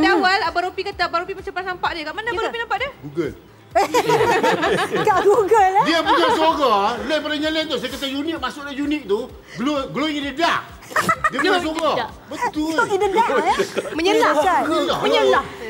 pada awal Abang Ropi kata Abang Ropi macam pernah nampak dia. Kat mana Abang Ropi nampak dia? Google. Kat Google Dia punya suara lain pada yang lain tu. Saya kata unik, masuk dalam unik tu glowing in the dark. Dia punya suara. Betul. in the dark, Menyelah. Menyelah. Menyelah.